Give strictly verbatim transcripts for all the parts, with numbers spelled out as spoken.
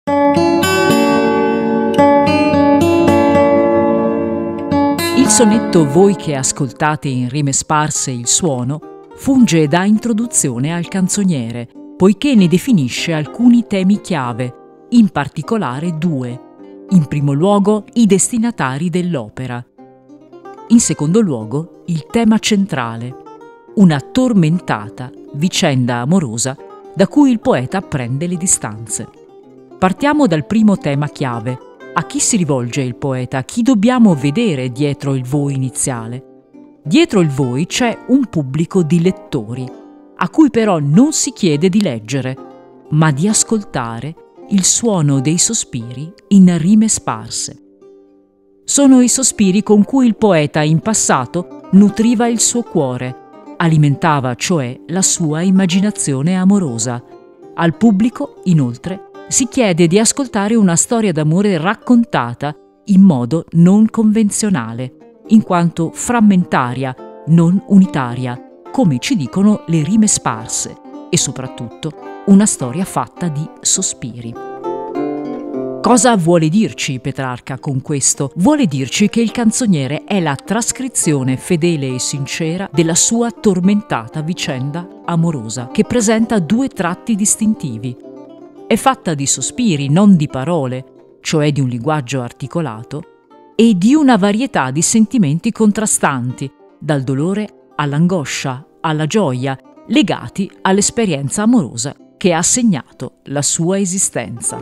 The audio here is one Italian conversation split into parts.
Il sonetto Voi che ascoltate in rime sparse il suono funge da introduzione al canzoniere, poiché ne definisce alcuni temi chiave, in particolare due. In primo luogo, i destinatari dell'opera. In secondo luogo, il tema centrale, una tormentata vicenda amorosa da cui il poeta prende le distanze. Partiamo dal primo tema chiave. A chi si rivolge il poeta? Chi dobbiamo vedere dietro il voi iniziale? Dietro il voi c'è un pubblico di lettori, a cui però non si chiede di leggere, ma di ascoltare il suono dei sospiri in rime sparse. Sono i sospiri con cui il poeta in passato nutriva il suo cuore, alimentava cioè la sua immaginazione amorosa. Al pubblico, inoltre, si chiede di ascoltare una storia d'amore raccontata in modo non convenzionale, in quanto frammentaria, non unitaria, come ci dicono le rime sparse, e soprattutto una storia fatta di sospiri. Cosa vuole dirci Petrarca con questo? Vuole dirci che il canzoniere è la trascrizione fedele e sincera della sua tormentata vicenda amorosa, che presenta due tratti distintivi. È fatta di sospiri, non di parole, cioè di un linguaggio articolato, e di una varietà di sentimenti contrastanti, dal dolore all'angoscia, alla gioia, legati all'esperienza amorosa che ha segnato la sua esistenza.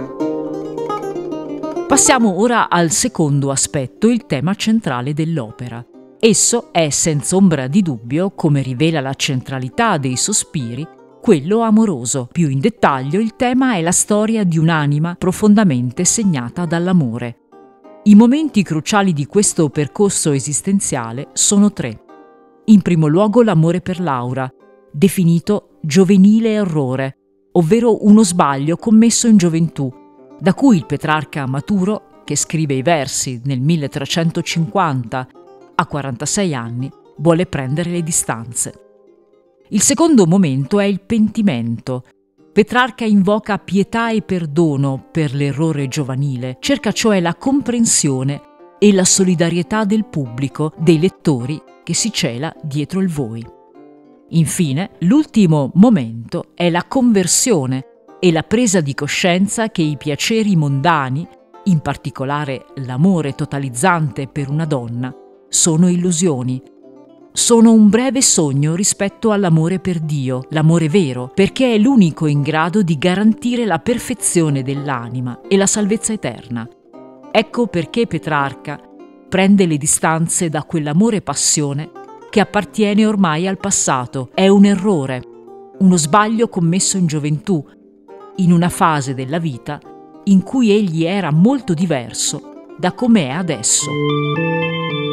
Passiamo ora al secondo aspetto, il tema centrale dell'opera. Esso è senza ombra di dubbio, come rivela la centralità dei sospiri, quello amoroso. Più in dettaglio, il tema è la storia di un'anima profondamente segnata dall'amore. I momenti cruciali di questo percorso esistenziale sono tre. In primo luogo l'amore per Laura, definito giovenile errore, ovvero uno sbaglio commesso in gioventù, da cui il Petrarca maturo, che scrive i versi nel milletrecentocinquanta, a quarantasei anni, vuole prendere le distanze. Il secondo momento è il pentimento. Petrarca invoca pietà e perdono per l'errore giovanile, cerca cioè la comprensione e la solidarietà del pubblico, dei lettori che si cela dietro il voi. Infine, l'ultimo momento è la conversione e la presa di coscienza che i piaceri mondani, in particolare l'amore totalizzante per una donna, sono illusioni. Sono un breve sogno rispetto all'amore per Dio, l'amore vero, perché è l'unico in grado di garantire la perfezione dell'anima e la salvezza eterna. Ecco perché Petrarca prende le distanze da quell'amore passione che appartiene ormai al passato. È un errore, uno sbaglio commesso in gioventù, in una fase della vita in cui egli era molto diverso da com'è adesso.